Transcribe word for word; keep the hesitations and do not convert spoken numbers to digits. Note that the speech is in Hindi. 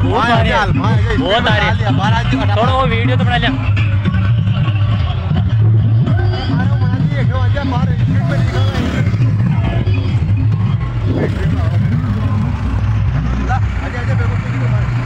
बहुत आ रही है, बहुत आ रही है। थोड़ा वो वीडियो तो बना लिया।